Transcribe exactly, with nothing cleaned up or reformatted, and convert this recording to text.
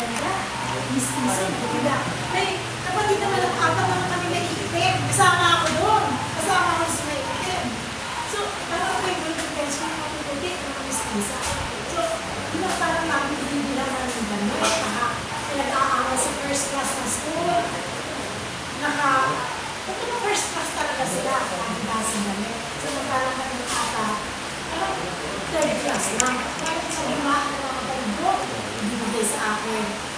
maganda. Miss-missin, diba? May kapatid naman ang apat naman kami naiitim. Kasama ako doon. Kasama ako sa naiitim. So, parang ako yung group of friends ko, matututi, mga miss-misa. So, diba parang namin hindi lang namin gano'n. Nag-aaral sa first class na school. Naka, ito na first class talaga sila. Ang klase namin. So, parang kami ata, parang third class lang. Parang sa lima, mga kapatid ko, binigay sa akin.